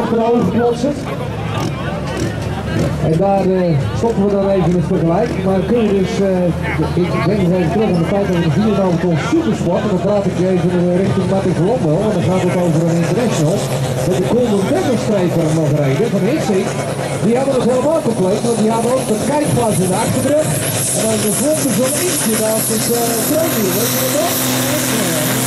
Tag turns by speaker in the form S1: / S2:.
S1: van de ogen klotsen. En daar stoppen we dan even het vergelijk. Maar kun je dus, ik denk eens even terug aan de tijd dat we de 4,5 ton supersport. En dan praat ik even richting Martin Colombo. En dan gaat het over een international. Met de Golden Demonstrator nog rijden van Hitsing. Die hadden het helemaal compleet, want die hadden ook het kijkglas in de achterdruk. En dan de volgende zo'n eentje naast het stroomwiel. Weet je dat?